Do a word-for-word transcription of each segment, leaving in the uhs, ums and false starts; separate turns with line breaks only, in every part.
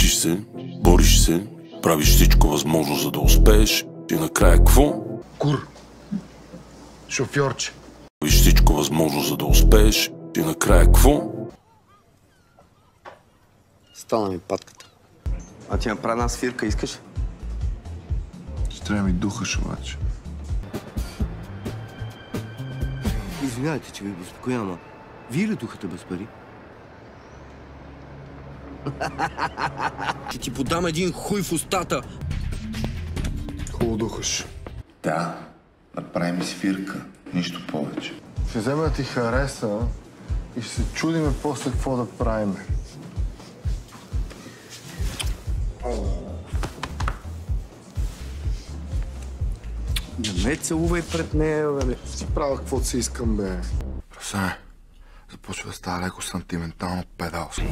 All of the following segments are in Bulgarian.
Трудиш се, бориш се, правиш всичко възможно, за да успееш и накрая какво?
Кур. Шофьорче.
Правиш всичко възможно, за да успееш и накрая какво?
Стана ми патката. А ти направи една свирка, искаш?
Ще трябва ми духаш обаче.
Извинявайте, че ви безпокоя, ама вие ли духате без пари? Ще ти подам един хуй в устата.
Хубаво духаш.
Да, направи ми свирка. Нищо повече.
Ще взема да ти хареса и ще се чудиме после какво да правим.
Не ме целувай пред нея, бе.
Си правя каквото си искам, бе. Прасане, започва да става леко сантиментално педалско.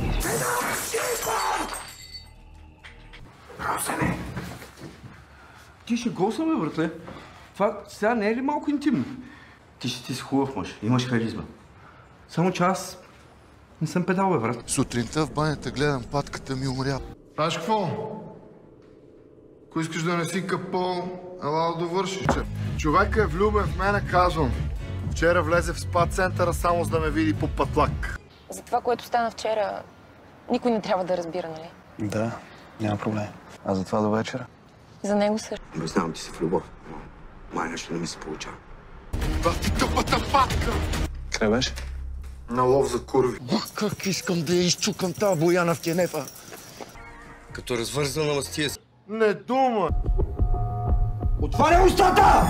Прасане! Ти ще госаме, братле. Това сега не е ли малко интимно? Ти ще ти си хубав мъж, имаш харизма. Само че аз не съм педал, бе, брат.
Сутринта в банята гледам, патката ми умря. Знаеш какво? Ако искаш да не си капъл, ела да довършиш, че. Човекът е влюбен в мене, казвам. Вчера влезе в спа центъра само за да ме види по пътлак.
За това, което стана вчера, никой не трябва да разбира, нали?
Да, няма проблем. А за това до вечера?
За него също.
Обяснявам ти се в любов. Май нещо не ми се получава.
Това ти тъпата патка!
Къде беше?
На лов за курви.
Как искам да я изчукам тази бояна в кенефа. Като развързана мастия.
Не дума!
Отваря устата!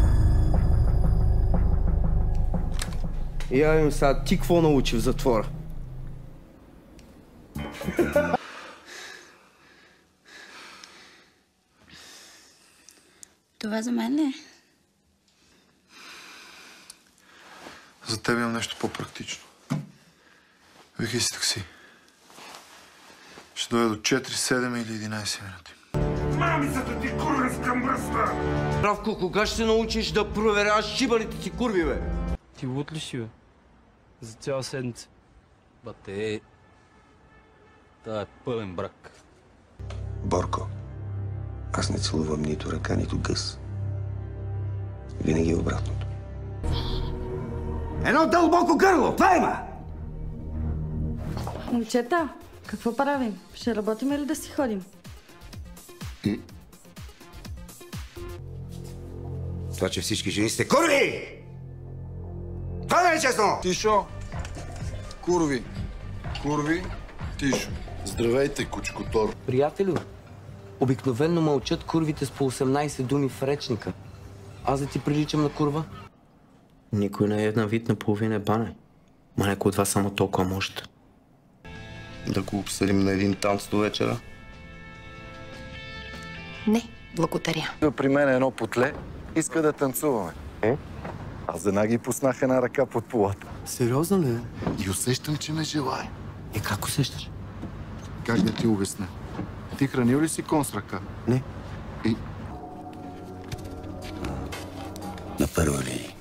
Я им сега, ти какво научи в затвора?
Това за мен ли е?
За теб имам нещо по-практично. Викай си такси. Ще дойде до четири, седем или единайсет минути.
Мамицата ти курвенска мръсна!
Правко, кога ще се научиш да проверяваш шибаните си курви, бе?
Ти луд ли си, бе? За цяла седмица.
Бате, това е пълен брак.
Борко, аз не целувам нито ръка, нито гъс. Винаги обратното. Едно дълбоко гърло! Това има!
Момчета, какво правим? Ще работим или да си ходим?
Това, че всички жени сте курви! Това не е честно!
Тишо! Курви! Курви! Тишо! Здравейте, кучкотор!
Приятелю, обикновенно мълчат курвите с по осемнайсет думи в речника. Аз да ти приличам на курва? Никой не е на вид на половина бане. Ма някой от вас само толкова можете.
Да го обсъдим на един танц до вечера?
Не, благодаря.
При мен е едно потле, иска да танцуваме. Е? Аз веднага ги пуснах една ръка под полата.
Сериозно ли?
И усещам, че ме желае.
Е, как усещаш?
Как да ти обясня? Ти хранил ли си кон с ръка?
Не.
И...
На първа ли?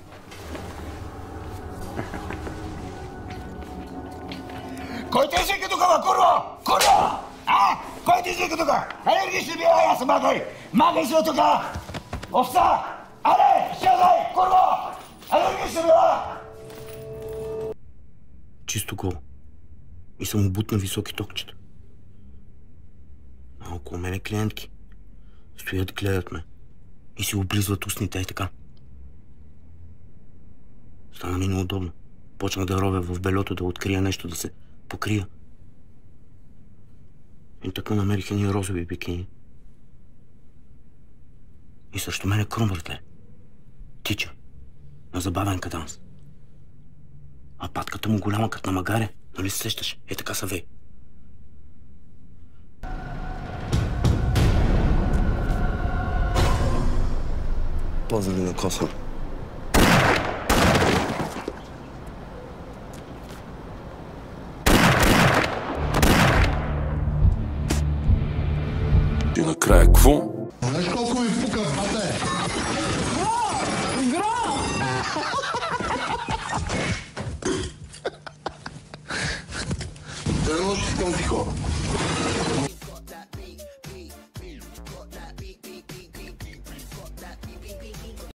Кой те извика тук, бе, курва? Курва! А? Кой те извика тук? Енергични била, аз съм магай! Магай си от тук! Овца! Але! Шелай! Курва! Енергични била!
Чисто гол. И съм обут на високи токчета. А около мене клиентки. Стоят, гледат ме. И си облизват устните и така. Стана ми неудобно. Почнах да ровя в белето, да открия нещо, да се покрия. И така намерих едни розови бикини. И срещу мене кром, братле. Тича. На забавен каданс. А патката му голяма като на магаре. Нали се сещаш? Е, така са вей.
Поздрави на коса.
И накрая какво?
Знаеш колко ми пука, бате?
Гро!
Да не искам тихо.